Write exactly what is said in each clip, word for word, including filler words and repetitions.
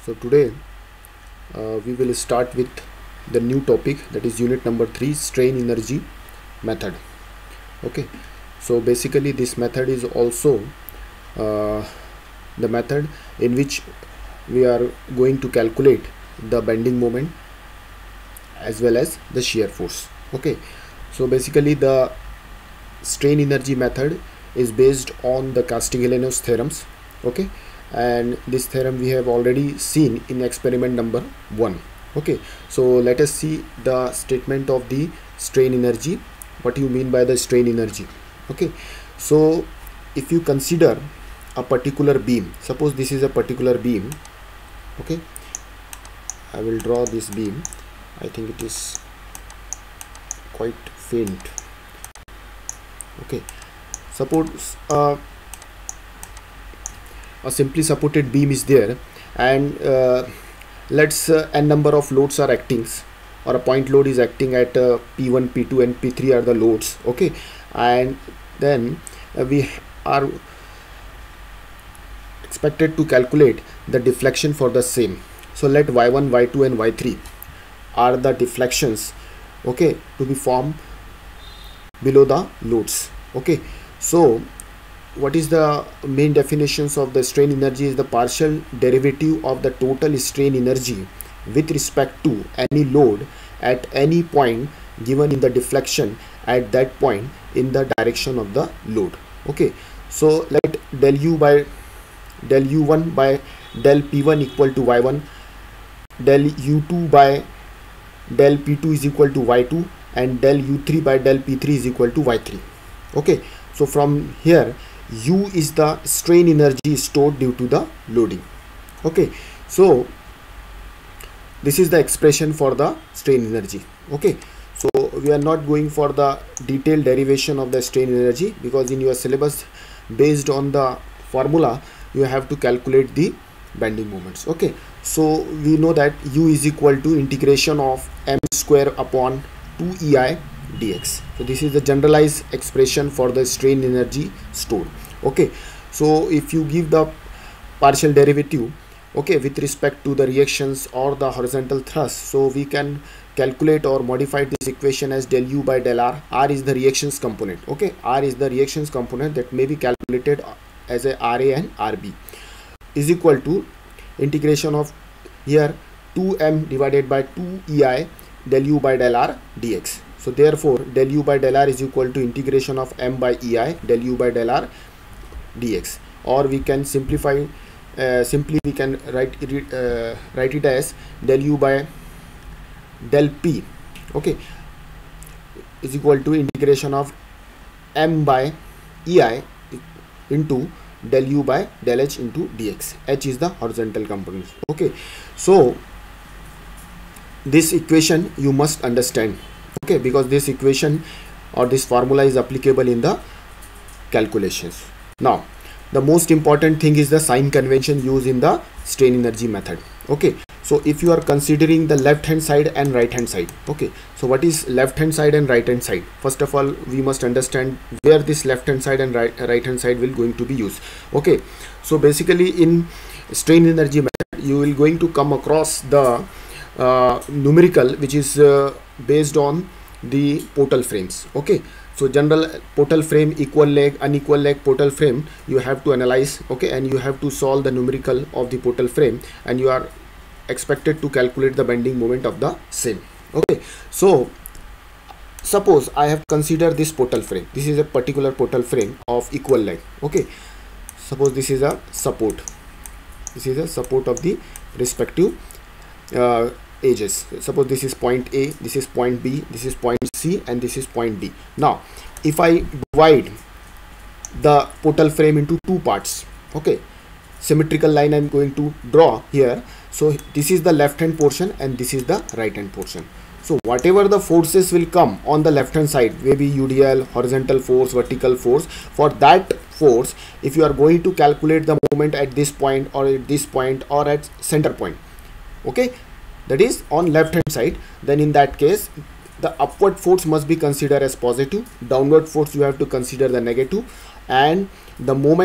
So today uh, we will start with the new topic, that is unit number three, strain energy method. Okay, so basically this method is also uh, the method in which we are going to calculate the bending moment as well as the shear force. Okay, so basically the strain energy method is based on the Castigliano's theorems. Okay, and this theorem we have already seen in experiment number one. Okay, so let us see the statement of the strain energy. What you mean by the strain energy? Okay, so if you consider a particular beam, suppose this is a particular beam. Okay, I will draw this beam. I think it is quite faint. Okay, suppose uh, a simply supported beam is there, and uh, let's uh, n number of loads are acting, or a point load is acting at uh, P one, P two and P three are the loads. Okay, and then uh, we are expected to calculate the deflection for the same. So let y one, y two and y three are the deflections, okay, to be formed below the loads. Okay, so what is the main definitions of the strain energy? Is the partial derivative of the total strain energy with respect to any load at any point given in the deflection at that point in the direction of the load. Okay, so let del u by del u one by del p one equal to y one, del u two by del p two is equal to y two, and del u three by del p three is equal to y three. Okay, so from here U is the strain energy stored due to the loading. Okay, so this is the expression for the strain energy. Okay, so we are not going for the detailed derivation of the strain energy, because in your syllabus, based on the formula, you have to calculate the bending moments. Okay, so we know that U is equal to integration of m square upon two E I dx. So this is the generalized expression for the strain energy stored. Okay, so if you give the partial derivative, okay, with respect to the reactions or the horizontal thrust, so we can calculate or modify this equation as del u by del r. R is the reactions component. Okay, R is the reactions component that may be calculated as a R A and R B, is equal to integration of here two m divided by two E I del u by del r dx. So therefore del u by del r is equal to integration of m by E I del u by del r dx, or we can simplify uh, simply we can write it, uh, write it as del u by del p, okay, is equal to integration of m by E I into del u by del h into dx. H is the horizontal component. Okay, so this equation you must understand. Okay, because this equation or this formula is applicable in the calculations. Now the most important thing is the sign convention used in the strain energy method. Okay, so if you are considering the left hand side and right hand side, okay, so what is left hand side and right hand side? First of all, we must understand where this left hand side and right right hand side will going to be used. Okay, so basically in strain energy method you will going to come across the uh, numerical which is uh, based on the portal frames. Okay, so general portal frame, equal leg, unequal leg portal frame, you have to analyze. Okay, and you have to solve the numerical of the portal frame, and you are expected to calculate the bending moment of the same. Okay, so suppose I have considered this portal frame. This is a particular portal frame of equal leg. Okay, suppose this is a support. This is a support of the respective uh, edges. Suppose this is point A, this is point B, this is point C, and this is point D. Now if I divide the portal frame into two parts, okay, symmetrical line I'm going to draw here. So this is the left hand portion and this is the right hand portion. So whatever the forces will come on the left hand side, maybe U D L, horizontal force, vertical force, for that force, if you are going to calculate the moment at this point or at this point or at center point, okay, that is on left hand side, then in that case the upward force must be considered as positive, downward force you have to consider the negative, and the moment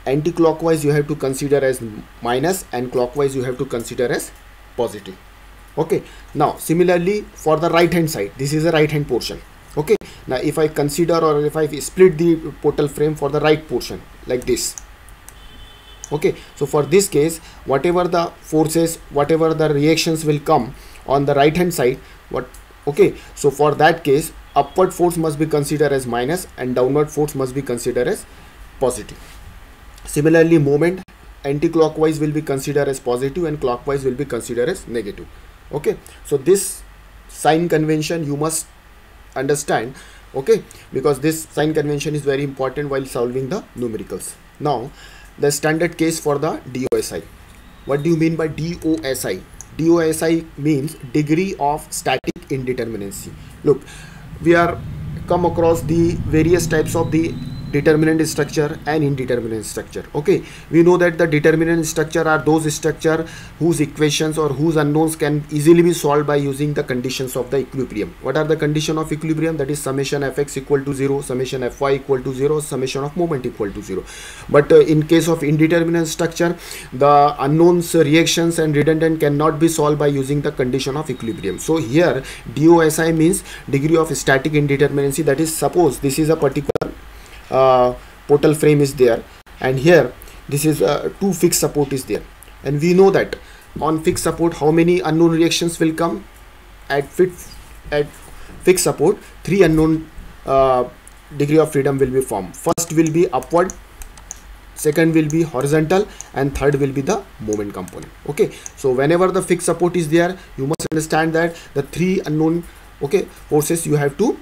anti-clockwise you have to consider as minus, and clockwise you have to consider as positive. Okay, now similarly for the right hand side, this is a right hand portion. Okay, now if I consider, or if I split the portal frame for the right portion like this. Okay, so for this case, whatever the forces, whatever the reactions will come on the right hand side, what okay, so for that case, upward force must be considered as minus and downward force must be considered as positive. Similarly, moment anti-clockwise will be considered as positive and clockwise will be considered as negative. Okay, so this sign convention you must understand, okay, because this sign convention is very important while solving the numericals. Now the standard case for the D O S I. What do you mean by D O S I? D O S I means degree of static indeterminacy. Look, we are come across the various types of the determinant structure and indeterminate structure. Okay, we know that the determinant structure are those structure whose equations or whose unknowns can easily be solved by using the conditions of the equilibrium. What are the condition of equilibrium? That is summation fx equal to zero, summation fy equal to zero, summation of moment equal to zero. But uh, in case of indeterminate structure, the unknowns, uh, reactions and redundant cannot be solved by using the condition of equilibrium. So here D O S I means degree of static indeterminacy. That is, suppose this is a particular Uh, portal frame is there, and here this is uh, two fixed support is there, and we know that on fixed support how many unknown reactions will come at fit at fixed support. Three unknown uh, degree of freedom will be formed. First will be upward, second will be horizontal, and third will be the moment component. Okay, so whenever the fixed support is there, you must understand that the three unknown okay forces you have to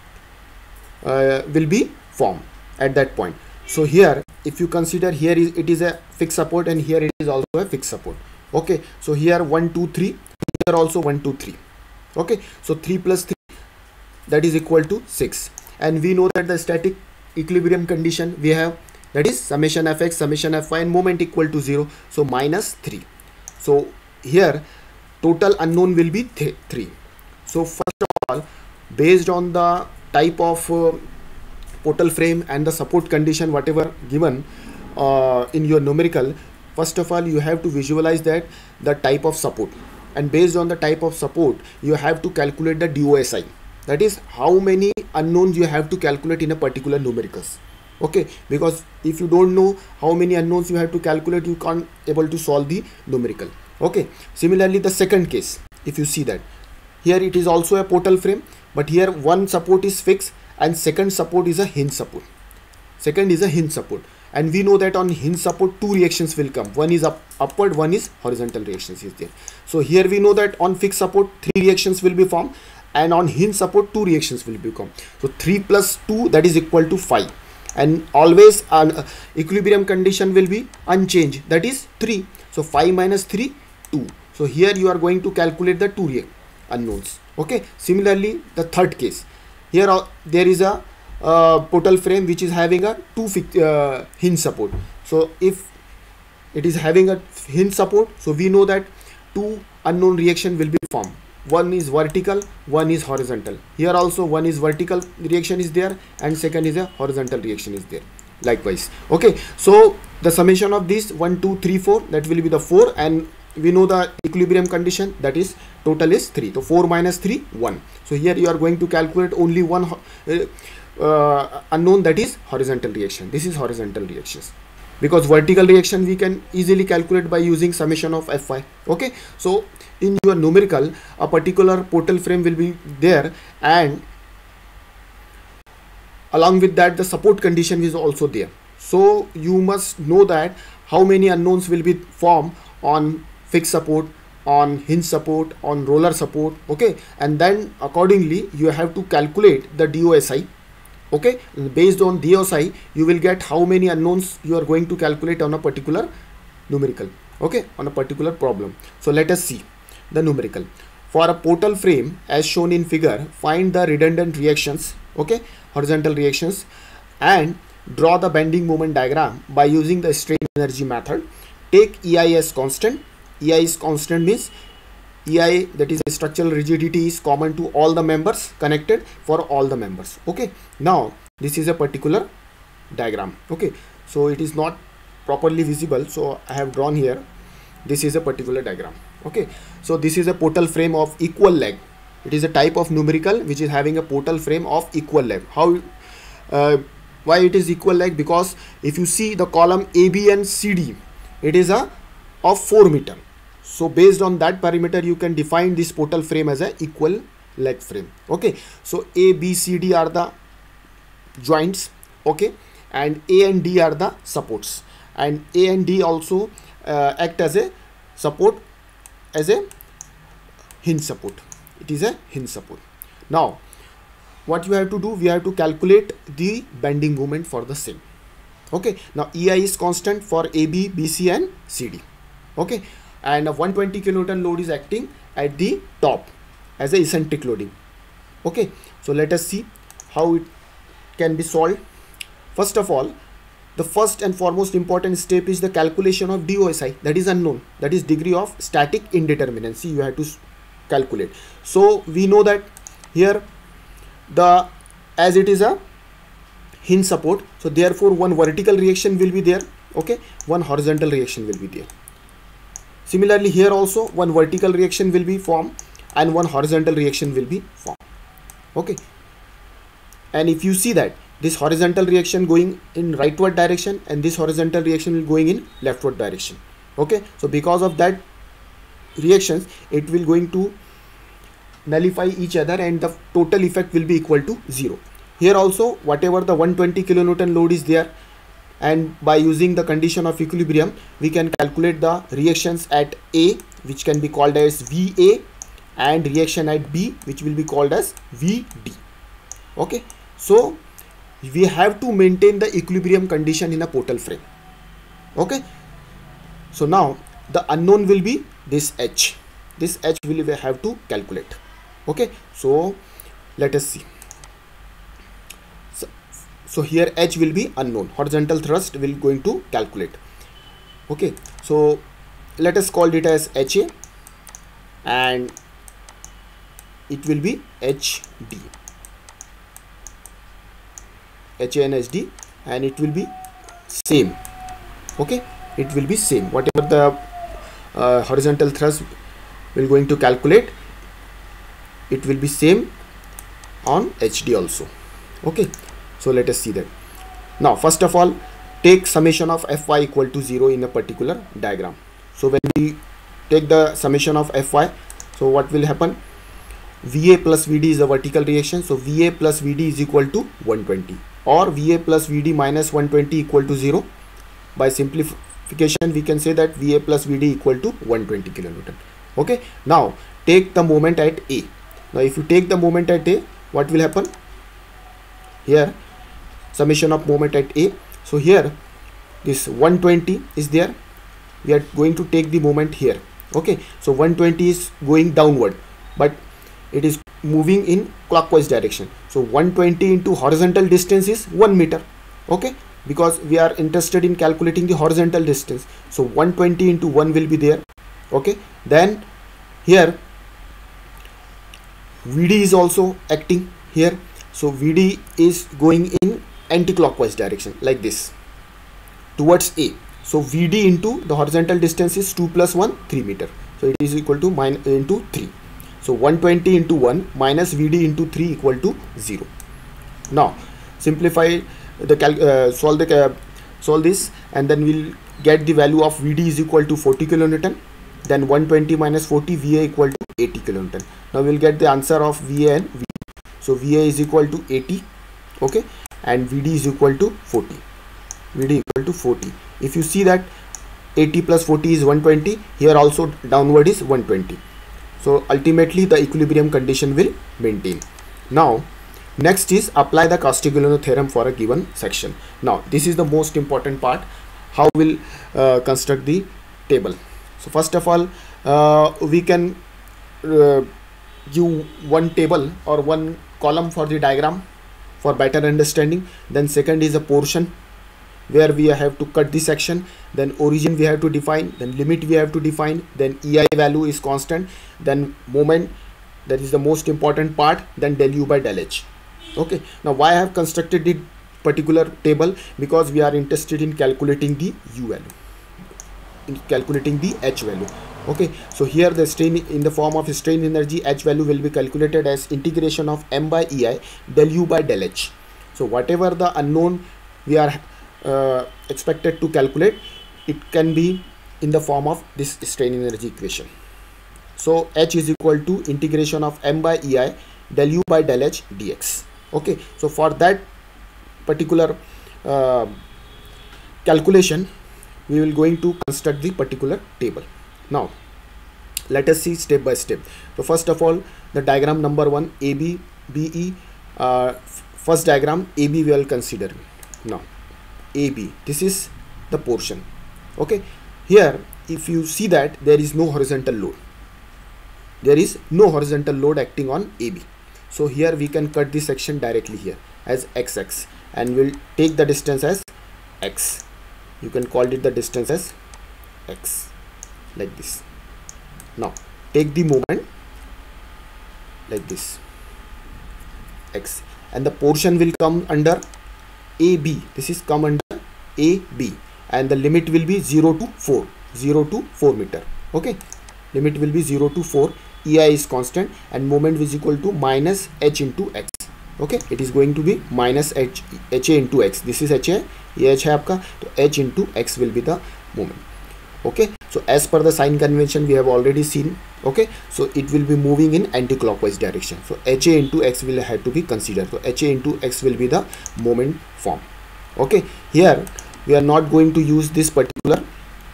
uh, will be formed at that point. So here if you consider, here is it is a fixed support and here it is also a fixed support. Okay, so here one two three, here also one two three. Okay, so three plus three, that is equal to six, and we know that the static equilibrium condition we have, that is summation fx, summation fy and moment equal to zero, so minus three. So here total unknown will be th three. So first of all, based on the type of uh, portal frame and the support condition whatever given uh, in your numerical, first of all you have to visualize that the type of support, and based on the type of support you have to calculate the D O S I. That is how many unknowns you have to calculate in a particular numericals. Okay, because if you don't know how many unknowns you have to calculate, you can't able to solve the numerical. Okay, similarly the second case, if you see that here it is also a portal frame, but here one support is fixed and second support is a hinge support. Second is a hinge support, and we know that on hinge support two reactions will come. One is up upward, one is horizontal reactions is there. So here we know that on fixed support three reactions will be formed, and on hinge support two reactions will become. So three plus two, that is equal to five, and always an uh, equilibrium condition will be unchanged, that is three. So five minus three, two. So here you are going to calculate the two unknowns. Okay, similarly the third case, here uh, there is a uh, portal frame which is having a two uh, hinge support. So if it is having a hinge support, so we know that two unknown reaction will be formed. One is vertical, one is horizontal. Here also one is vertical reaction is there and second is a horizontal reaction is there likewise. Okay, so the summation of this one two three four, that will be the four, and we know the equilibrium condition, that is total is three. So four minus three, one. So here you are going to calculate only one uh, uh, unknown, that is horizontal reaction. This is horizontal reactions, because vertical reaction we can easily calculate by using summation of Fy. Okay, so in your numerical a particular portal frame will be there, and along with that the support condition is also there. So you must know that how many unknowns will be formed on fixed support, on hinge support, on roller support. Okay, and then accordingly you have to calculate the D O S I. Okay, based on D O S I you will get how many unknowns you are going to calculate on a particular numerical. Okay, on a particular problem. So let us see the numerical. For a portal frame as shown in figure, find the redundant reactions, okay, horizontal reactions, and draw the bending moment diagram by using the strain energy method. Take E I as constant. E I is constant means E I, that is a structural rigidity, is common to all the members connected for all the members. Okay, now this is a particular diagram. Okay, so it is not properly visible, so I have drawn here. This is a particular diagram. Okay, so this is a portal frame of equal leg. It is a type of numerical which is having a portal frame of equal leg. How uh, why it is equal leg? Because if you see the column A, B and C, D, it is a of four meter. So based on that parameter you can define this portal frame as a equal leg frame. Okay, so A, B, C, D are the joints, okay, and A and D are the supports, and A and D also uh, act as a support, as a hinge support. It is a hinge support. Now what you have to do, we have to calculate the bending moment for the same. Okay, now E I is constant for A, B, B, C and C, D. Okay, and a one hundred twenty kilonewton load is acting at the top as a eccentric loading. Okay, so let us see how it can be solved. First of all, the first and foremost important step is the calculation of D O S I, that is unknown, that is degree of static indeterminacy. You have to calculate. So we know that here the as it is a hinge support, so therefore one vertical reaction will be there, okay, one horizontal reaction will be there. Similarly here also one vertical reaction will be formed and one horizontal reaction will be formed. Okay, and if you see that this horizontal reaction going in rightward direction and this horizontal reaction will going in leftward direction. Okay, so because of that reactions, it will going to nullify each other and the total effect will be equal to zero. Here also whatever the one hundred twenty kilonewton load is there, and by using the condition of equilibrium we can calculate the reactions at A, which can be called as V A, and reaction at B, which will be called as V D. Okay, so we have to maintain the equilibrium condition in a portal frame. Okay, so now the unknown will be this H. This H will we have to calculate. Okay, so let us see. So, so here H will be unknown, horizontal thrust will going to calculate. Okay, so let us call it as H A and it will be H D. H A and H D, and it will be same. Okay, it will be same, whatever the uh, horizontal thrust will going to calculate, it will be same on H D also. Okay, so let us see that. Now first of all, take summation of Fy equal to zero in a particular diagram. So when we take the summation of Fy, so what will happen? V A plus V D is a vertical reaction, so V A plus V D is equal to one hundred twenty, or V A plus V D minus one hundred twenty equal to zero. By simplification we can say that V A plus V D equal to one hundred twenty kilonewton. Okay, now take the moment at A. Now if you take the moment at A, what will happen? Here summation of moment at A, so here this one hundred twenty is there, we are going to take the moment here. Okay, so one hundred twenty is going downward, but it is moving in clockwise direction, so one hundred twenty into horizontal distance is one meter. Okay, because we are interested in calculating the horizontal distance, so one hundred twenty into one will be there. Okay, then here V D is also acting here, so V D is going in anti-clockwise direction like this towards A, so V D into the horizontal distance is two plus one, three meter, so it is equal to minus into three. So one hundred twenty into one minus V D into three equal to zero. Now simplify the cal uh, solve the uh, solve this, and then we'll get the value of V D is equal to forty kilonewton. Then one hundred twenty minus forty, V A equal to eighty kilonewton. Now we'll get the answer of V A and V D. So V A is equal to eighty, okay, and V D is equal to forty. V D equal to forty. If you see that eighty plus forty is one hundred twenty, here also downward is one hundred twenty. So ultimately the equilibrium condition will maintain. Now next is apply the Cauchy-Gouliano theorem for a given section. Now this is the most important part. How we'll uh, construct the table. So first of all, uh, we can uh, give one table or one column for the diagram for better understanding. Then second is a portion where we have to cut the section, then origin we have to define, then limit we have to define, then E I value is constant, then moment, that is the most important part, then del U by del H. Okay, now why I have constructed the particular table because we are interested in calculating the U value, in calculating the H value. Okay, so here the strain in the form of strain energy, H value will be calculated as integration of M by E I del U by del H. So whatever the unknown we are uh, expected to calculate, it can be in the form of this strain energy equation. So H is equal to integration of M by E I del U by del H dx. Okay, so for that particular uh, calculation, we will going to construct the particular table. Now let us see step by step. So first of all, the diagram number one, A B B E, uh, first diagram A B we will consider. Now A B, this is the portion. Okay, here if you see that there is no horizontal load, there is no horizontal load acting on A B. So here we can cut this section directly here as X X, and we'll take the distance as X. You can call it the distance as X, like this. Now take the moment like this, X, and the portion will come under A B. This is come under A B, and the limit will be zero to four, zero to four meter. Okay, limit will be zero to four. E I is constant and moment is equal to minus H into X. Okay, it is going to be minus H, HA into X. This is HA, ये H है आपका, तो H into X will be the moment. Okay, so as per the sign convention we have already seen. Okay, so it will be moving in anti-clockwise direction. So HA into X will have to be considered. So HA into X will be the moment form. Okay, here we are not going to use this particular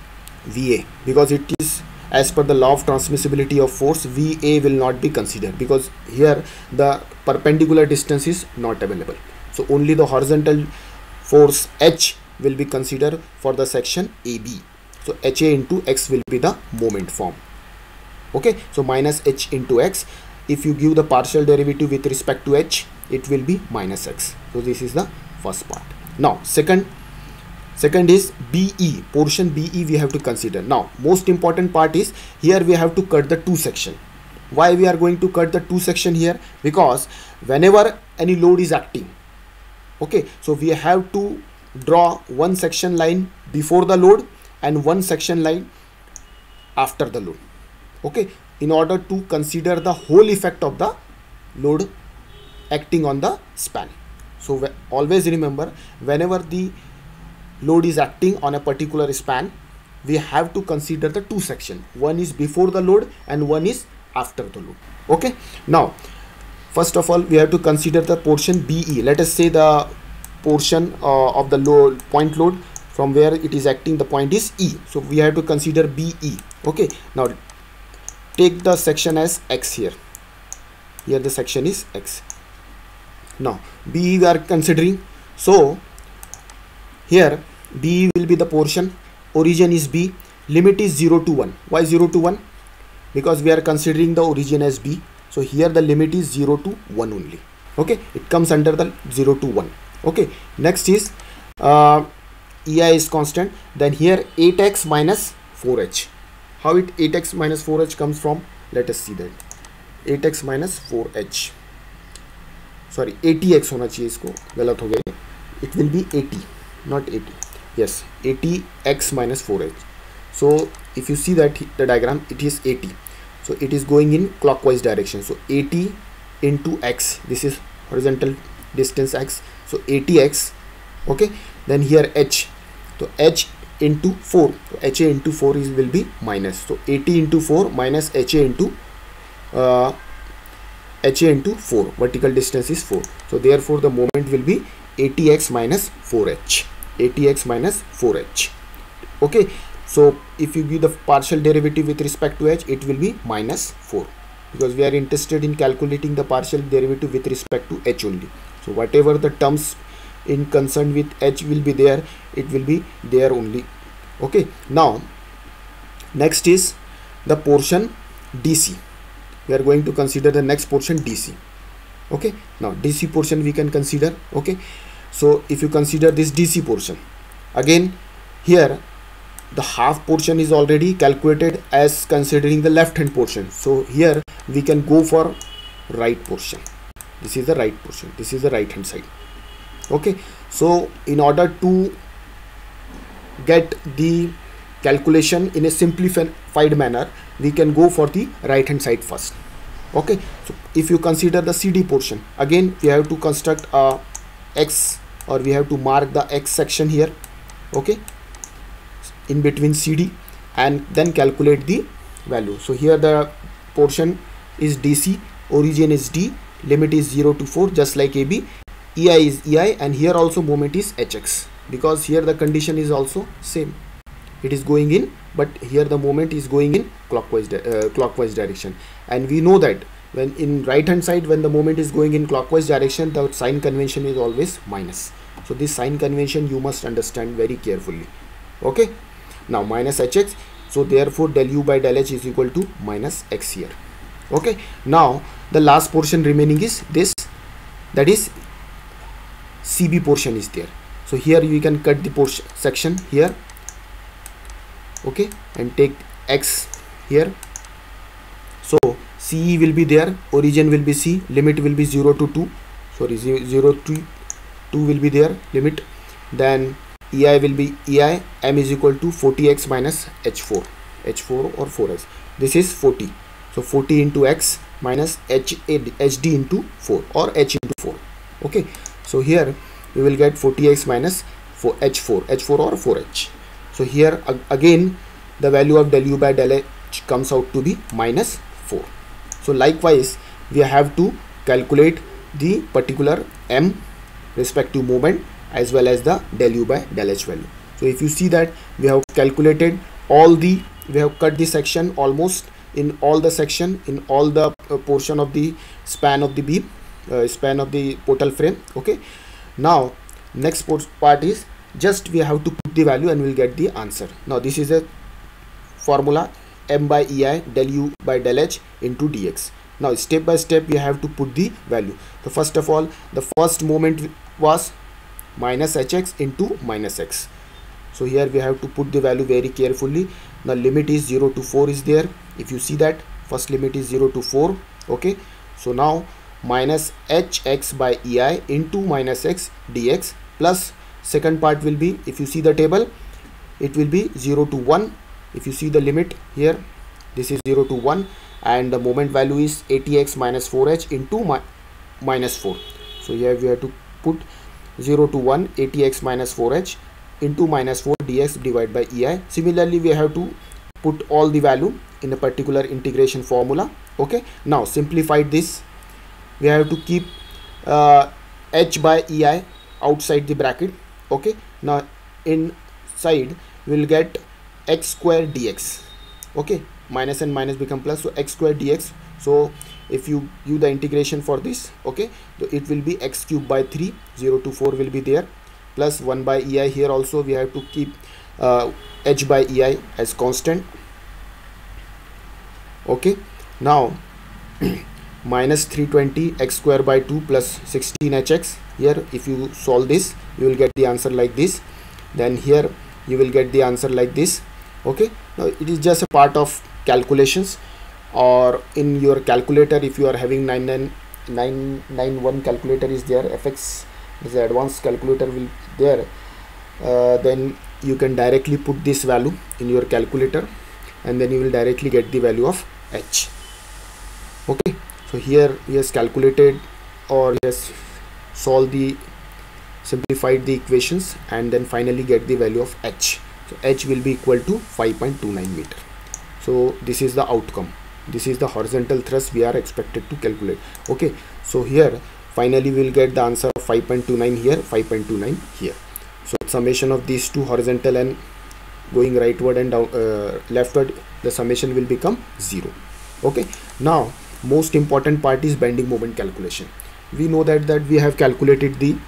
V A because it is as per the law of transmissibility of force. V A will not be considered because here the perpendicular distance is not available. So only the horizontal force H will be considered for the section A B. So H A into X will be the moment form. Okay, so minus H into X. If you give the partial derivative with respect to H, it will be minus X. So this is the first part. Now second Second is B E, portion B E we have to consider. Now most important part is here we have to cut the two section. Why we are going to cut the two section here? Because whenever any load is acting, okay, so we have to draw one section line before the load and one section line after the load. Okay, in order to consider the whole effect of the load acting on the span. So always remember, whenever the load is acting on a particular span, we have to consider the two section. One is before the load and one is after the load. Okay, now first of all we have to consider the portion B E. Let us say the portion uh, of the load, point load from where it is acting, the point is E. So we have to consider B E. Okay, now take the section as X here. Here the section is X. Now B E we are considering. So here B will be the portion, origin is B, limit is zero to one. Why zero to one? Because we are considering the origin as B. So here the limit is zero to one only. Okay, it comes under the zero to one. Okay, next is uh, E I is constant. Then here eight X minus four H. How it eight X minus four H comes from? Let us see that. eight X minus four H. Sorry, eighty X होना चाहिए, इसको गलत हो गया. It will be eighty. Not eighty, yes, eighty X minus four H. So if you see that the diagram, it is eighty. So it is going in clockwise direction. So eighty into X, this is horizontal distance X. So eighty X. Okay, then here H. So H into four. So H A into four is will be minus. So eighty into four minus H A into uh, H A into four. Vertical distance is four. So therefore the moment will be eighty X minus four H. eighty X minus four H. Okay, so if you give the partial derivative with respect to H, it will be minus four, because we are interested in calculating the partial derivative with respect to H only. So whatever the terms in concern with H will be there, it will be there only. Okay, now next is the portion D C. We are going to consider the next portion D C. Okay, now D C portion we can consider. Okay, so if you consider this D C portion, again here the half portion is already calculated as considering the left hand portion. So here we can go for right portion. This is the right portion, this is the right hand side. Okay, So in order to get the calculation in a simplified manner, we can go for the right hand side first. Okay, so if you consider the C D portion, again we have to construct a X, or we have to mark the X section here, okay, in between C D, and then calculate the value. So here the portion is D C, origin is D, limit is zero to four, just like A B, E I is E I, and here also moment is H X, because here the condition is also same, it is going in, but here the moment is going in clockwise uh, clockwise direction. And we know that when in right hand side, when the moment is going in clockwise direction, the sign convention is always minus. So this sign convention you must understand very carefully. Okay, now minus H X, so therefore del U by del H is equal to minus X here. Okay, now the last portion remaining is this, that is C B portion is there. So here you can cut the portion section here, okay, and take X here. So C E will be there, origin will be C, limit will be zero to two, sorry zero to two will be there limit, then E I will be E I, M is equal to forty X minus H four, H four or four X, this is forty, so forty into X minus H, H D into four, or H into four. Okay, so here we will get forty X minus four, H four, H four or four H. So here again the value of del U by del H comes out to be minus four. So likewise we have to calculate the particular M respective moment as well as the del U by del H value. So if you see that we have calculated all the, we have cut the section almost in all the section, in all the uh, portion of the span of the beam, uh, span of the portal frame. Okay, now next part is just we have to put the value and we'll get the answer. Now this is a formula, M by E I del U by del H into dx. Now step by step we have to put the value. So first of all, the first moment was minus Hx into minus X. So here we have to put the value very carefully. Now limit is zero to four is there. If you see that first limit is zero to four. Okay, so now minus Hx by E I into minus X dx, plus second part will be, if you see the table, it will be zero to one. If you see the limit here, this is zero to one, and the moment value is eighty X minus four H into mi minus four. So here we have to put zero to one, eighty X minus four H into minus four dx divided by E I. Similarly we have to put all the value in a particular integration formula. Okay, now simplified this, we have to keep uh, H by E I outside the bracket. Okay, now inside we will get x square dx. Okay, minus and minus become plus, so x square dx. So if you do the integration for this, okay, so it will be x cube by three, zero to four will be there, plus one by E I. Here also we have to keep uh, H by E I as constant. Okay, now minus three hundred twenty x square by two plus sixteen H X. Here if you solve this, you will get the answer like this. Then here you will get the answer like this. Okay, now it is just a part of calculations, or in your calculator if you are having nine nine nine one calculator is there, F X is the advanced calculator will there, uh, then you can directly put this value in your calculator and then you will directly get the value of H. Okay, so here he has calculated or he has solved the simplified the equations and then finally get the value of H. So H will be equal to five point two nine meter. So this is the outcome. This is the horizontal thrust we are expected to calculate. Okay, so here finally we will get the answer of five point two nine here, five point two nine here. So summation of these two horizontal and going rightward and down, uh, leftward, the summation will become zero. Okay, now most important part is bending moment calculation. We know that that we have calculated the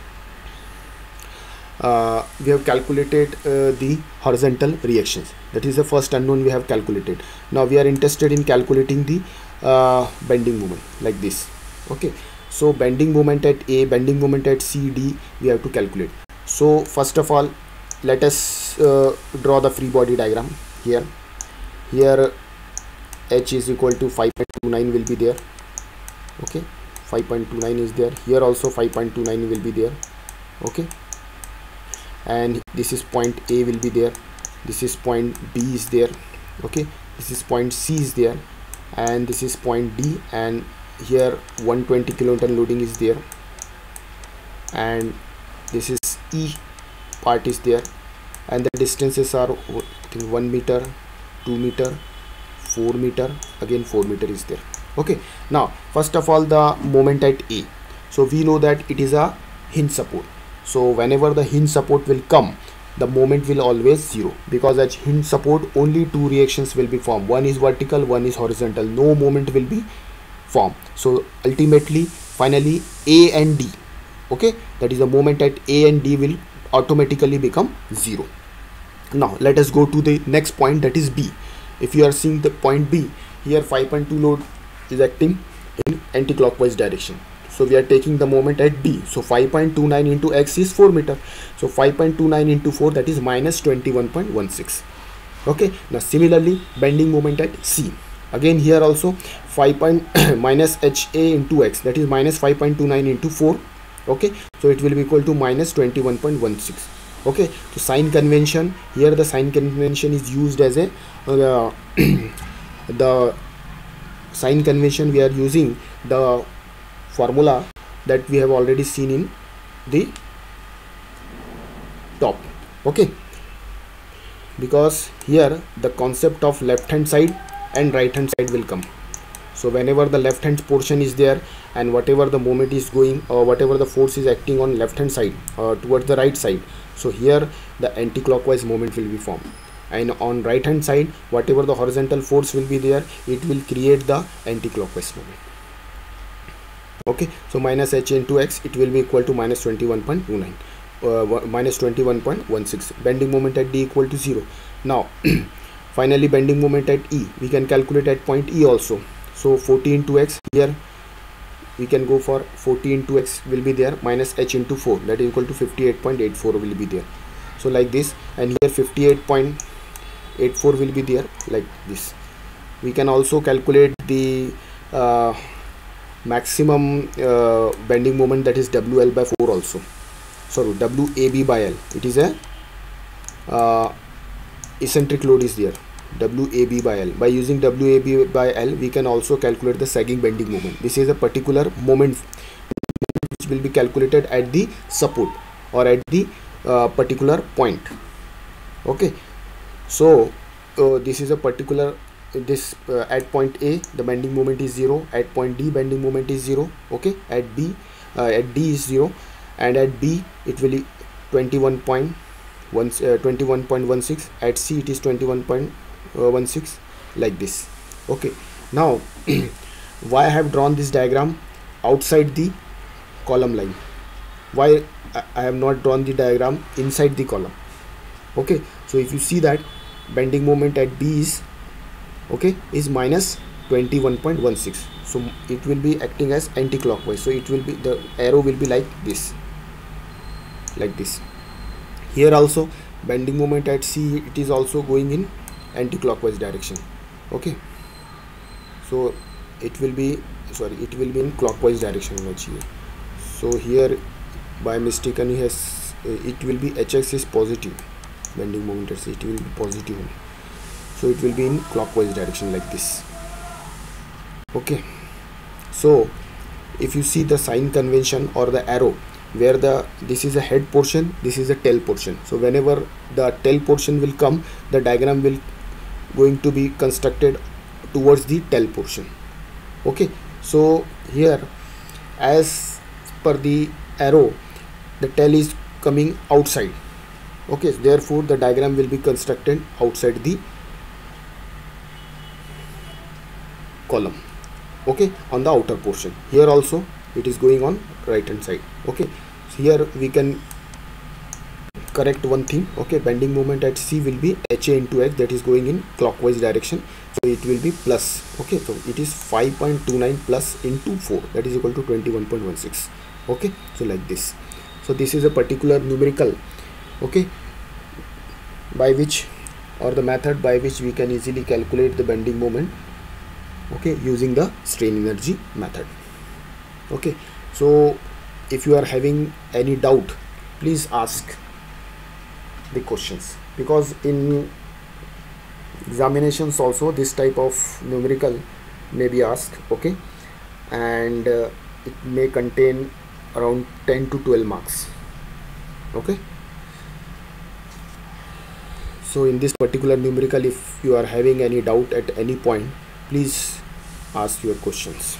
uh, we have calculated uh, the horizontal reactions. That is the first unknown we have calculated. Now we are interested in calculating the uh, bending moment like this. Okay, so bending moment at A, bending moment at C, D, we have to calculate. So first of all, let us uh, draw the free body diagram here. Here H is equal to five point two nine will be there. Okay, five point two nine is there. Here also five point two nine will be there. okay, and this is point A will be there, this is point B is there, okay, this is point C is there, and this is point D, and here one hundred twenty kilonewton loading is there, and this is E part is there, and the distances are I think one meter, two meter, four meter, again four meter is there. Okay, now first of all the moment at A. So we know that it is a hinge support. So whenever the hinge support will come, the moment will always zero, because at hinge support only two reactions will be formed. One is vertical, one is horizontal. No moment will be formed. So ultimately, finally, A and D, okay, that is the moment at A and D will automatically become zero. Now let us go to the next point, that is B. If you are seeing the point B, here five point two load is acting in anti-clockwise direction. So we are taking the moment at B. So five point two nine into X is four meter. So five point two nine into four, that is minus twenty-one point one six. Okay. Now similarly, bending moment at C. Again here also five point minus H A into X, that is minus five point two nine into four. Okay. So it will be equal to minus twenty-one point one six. Okay. So sign convention, here the sign convention is used as a uh, the sign convention we are using the formula that we have already seen in the top. Okay, because here the concept of left hand side and right hand side will come. So whenever the left hand portion is there and whatever the moment is going or whatever the force is acting on left hand side uh, towards the right side, so here the anti-clockwise moment will be formed, and on right hand side whatever the horizontal force will be there, it will create the anti-clockwise moment. Okay, so minus H into X, it will be equal to minus twenty-one point two nine, uh, minus twenty-one point one six. Bending moment at D equal to zero. Now finally bending moment at E, we can calculate at point E also. So forty into X, here we can go for forty into X will be there, minus H into four, that is equal to fifty-eight point eight four will be there. So like this, and here fifty-eight point eight four will be there like this. We can also calculate the uh, maximum uh, bending moment, that is W L by four also. Sorry, W A B by L. It is a uh, eccentric load is there, W A B by L. By using W A B by L, we can also calculate the sagging bending moment. This is a particular moment which will be calculated at the support or at the uh, particular point. Okay, so uh, this is a particular this uh, at point A the bending moment is zero, at point D bending moment is zero. Okay, at B uh, at D is zero, and at B it will be twenty-one point one six, at C it is twenty-one point one six, like this. Okay, now why I have drawn this diagram outside the column line, why I have not drawn the diagram inside the column? Okay, so if you see that bending moment at B is okay is minus twenty-one point one six, so it will be acting as anti-clockwise, so it will be, the arrow will be like this, like this. Here also bending moment at C, it is also going in anti-clockwise direction. Okay, so it will be sorry it will be in clockwise direction. So here by mistakenly has it will be H X is positive, bending moment at C, it will be positive, so it will be in clockwise direction like this. Okay, so if you see the sign convention or the arrow, where the this is a head portion, this is a tail portion, so whenever the tail portion will come, the diagram will going to be constructed towards the tail portion. Okay, so here as per the arrow, the tail is coming outside. Okay, therefore the diagram will be constructed outside the column. Okay, on the outer portion. Here also it is going on right hand side. Okay, so here we can correct one thing. Okay, bending moment at C will be H A into X, that is going in clockwise direction, so it will be plus. Okay, so it is five point two nine plus into four, that is equal to twenty-one point one six. Okay, so like this. So this is a particular numerical, okay, by which or the method by which we can easily calculate the bending moment, okay, using the strain energy method. Okay, so if you are having any doubt please ask the questions, because in examinations also this type of numerical may be asked. Okay, and uh, it may contain around ten to twelve marks. Okay, so in this particular numerical, if you are having any doubt at any point, please ask your questions.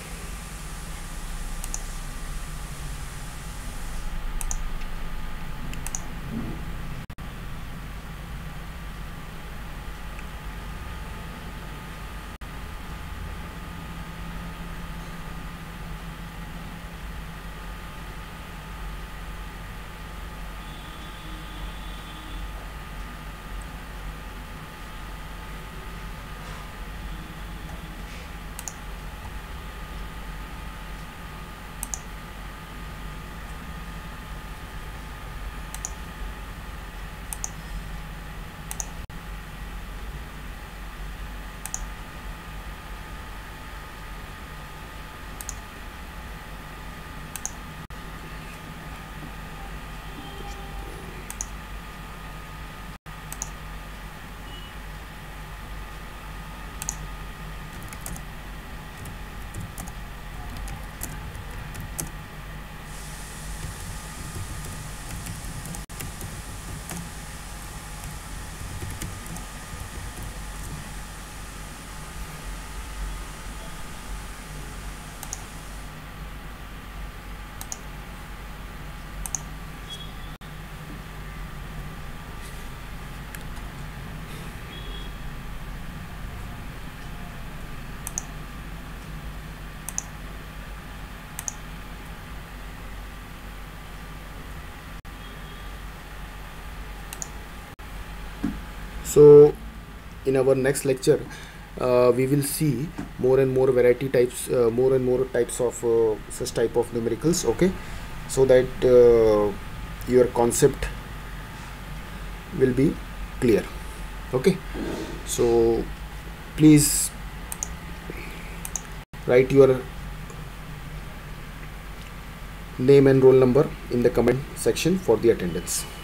So in our next lecture, uh, we will see more and more variety types, uh, more and more types of uh, such type of numericals. Okay, so that uh, your concept will be clear. Okay, so please write your name and roll number in the comment section for the attendance.